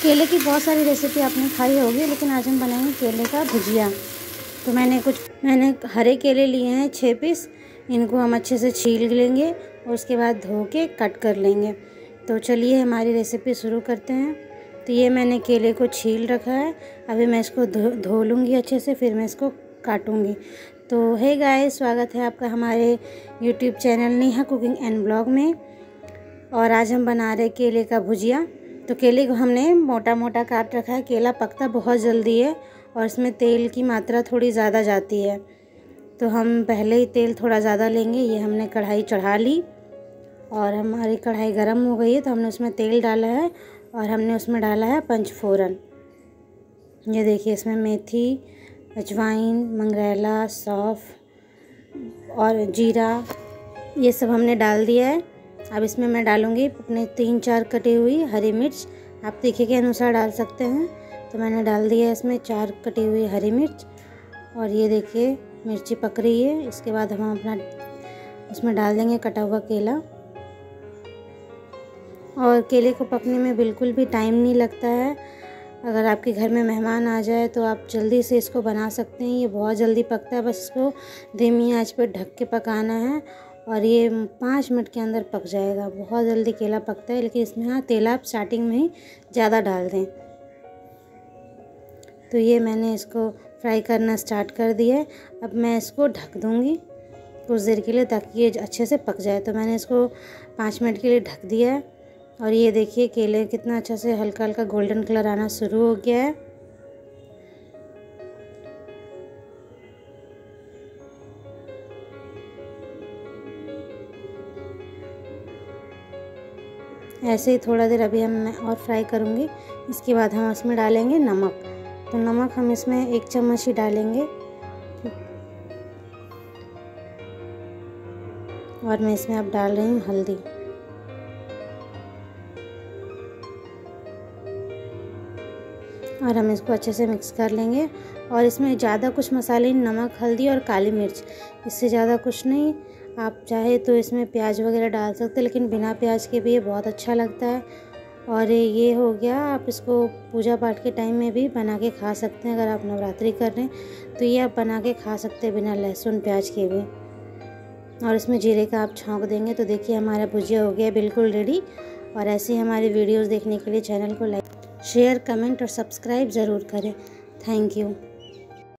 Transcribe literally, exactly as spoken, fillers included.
केले की बहुत सारी रेसिपी आपने खाई होगी, लेकिन आज हम बनाएंगे केले का भुजिया। तो मैंने कुछ मैंने हरे केले लिए हैं छः पीस। इनको हम अच्छे से छील लेंगे और उसके बाद धो के कट कर लेंगे। तो चलिए हमारी रेसिपी शुरू करते हैं। तो ये मैंने केले को छील रखा है। अभी मैं इसको धो धो लूँगी अच्छे से, फिर मैं इसको काटूँगी। तो हे गाइस, स्वागत है आपका हमारे YouTube channel Neha cooking and blog में। और आज हम बना रहे केले का भुजिया। तो केले को हमने मोटा मोटा काट रखा है। केला पकता बहुत जल्दी है और इसमें तेल की मात्रा थोड़ी ज़्यादा जाती है, तो हम पहले ही तेल थोड़ा ज़्यादा लेंगे। ये हमने कढ़ाई चढ़ा ली और हमारी कढ़ाई गर्म हो गई है, तो हमने उसमें तेल डाला है और हमने उसमें डाला है पंचफोरन। ये देखिए, इसमें मेथी, अजवाइन, मंगरेला, सौंफ और जीरा, ये सब हमने डाल दिया है। अब इसमें मैं डालूँगी अपने तीन चार कटी हुई हरी मिर्च। आप तीखे के अनुसार डाल सकते हैं। तो मैंने डाल दिया है इसमें चार कटी हुई हरी मिर्च। और ये देखिए मिर्ची पक रही है। इसके बाद हम अपना उसमें डाल देंगे कटा हुआ केला। और केले को पकने में बिल्कुल भी टाइम नहीं लगता है। अगर आपके घर में मेहमान आ जाए तो आप जल्दी से इसको बना सकते हैं। ये बहुत जल्दी पकता है, बस इसको धीमी आंच पर ढक के पकाना है और ये पाँच मिनट के अंदर पक जाएगा। बहुत जल्दी केला पकता है, लेकिन इसमें हाँ तेल आप स्टार्टिंग में ही ज़्यादा डाल दें। तो ये मैंने इसको फ्राई करना स्टार्ट कर दिया है। अब मैं इसको ढक दूँगी कुछ देर के लिए, ताकि ये अच्छे से पक जाए। तो मैंने इसको पाँच मिनट के लिए ढक दिया है। और ये देखिए केले कितना अच्छा से हल्का हल्का गोल्डन कलर आना शुरू हो गया है। ऐसे ही थोड़ा देर अभी हम मैं और फ्राई करूँगी। इसके बाद हम इसमें डालेंगे नमक। तो नमक हम इसमें एक चम्मच ही डालेंगे। और मैं इसमें अब डाल रही हूँ हल्दी। और हम इसको अच्छे से मिक्स कर लेंगे। और इसमें ज़्यादा कुछ मसाले, नमक, हल्दी और काली मिर्च, इससे ज़्यादा कुछ नहीं। आप चाहे तो इसमें प्याज वगैरह डाल सकते हैं, लेकिन बिना प्याज के भी ये बहुत अच्छा लगता है। और ये हो गया। आप इसको पूजा पाठ के टाइम में भी बना के खा सकते हैं। अगर आप नवरात्रि कर रहे हैं तो ये आप बना के खा सकते हैं बिना लहसुन प्याज के भी। और इसमें जीरे का आप छौंक देंगे। तो देखिए हमारा भुजिया हो गया बिल्कुल रेडी। और ऐसे ही हमारी वीडियोज़ देखने के लिए चैनल को लाइक, शेयर, कमेंट और सब्सक्राइब ज़रूर करें। Thank you.